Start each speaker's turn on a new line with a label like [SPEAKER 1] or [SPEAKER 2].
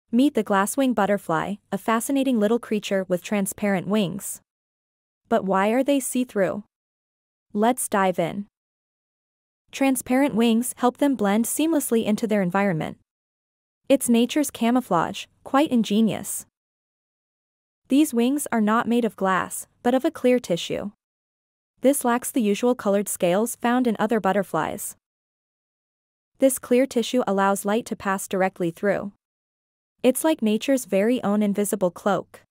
[SPEAKER 1] Meet the glasswing butterfly, a fascinating little creature with transparent wings. But why are they see-through? Let's dive in. Transparent wings help them blend seamlessly into their environment. It's nature's camouflage, quite ingenious. These wings are not made of glass, but of a clear tissue. This lacks the usual colored scales found in other butterflies. This clear tissue allows light to pass directly through. It's like nature's very own invisible cloak.